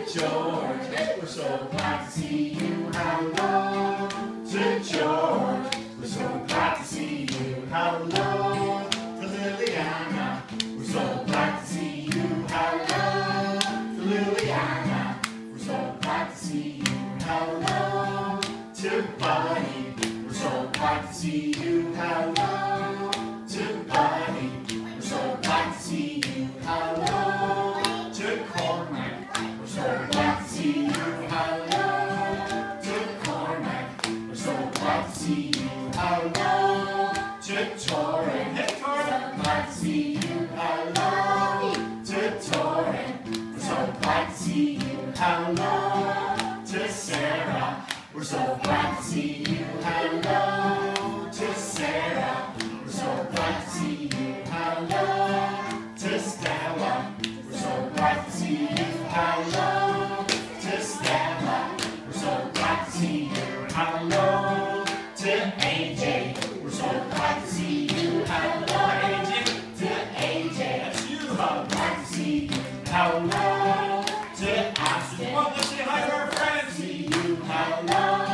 George, we're so glad to see you. Hello to George, we're so glad to see you. Hello to Liliana, we're so glad to see you. Hello to Liliana, we're so glad to see you. Hello to Buddy, we're so glad to see you. Hello to Buddy, we're so glad to see you. Hello to Cormac, we're so glad to see you. Hello to Cormac, we're so glad to see you. Hello to Torin, hey Torin, we're glad to see you. Hello to Torin, we're so glad to see you. Hello to Sarah, we're so glad to see you. Hello to Sarah, we're so glad to see you. Hello to Stella, we're so glad to see you. Hello to Stella, we're so glad to see you. Hello to AJ, we're so glad to see you. Hello AJ, to AJ, that's you. So glad to see you. Hello to Ashley, well, let's say hi to our friends. See you. Hello.